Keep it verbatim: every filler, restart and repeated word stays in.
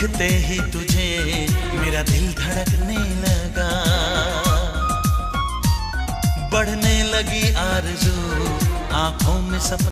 देखते ही तुझे मेरा दिल धड़कने लगा, बढ़ने लगी आरज़ू आंखों में सपना।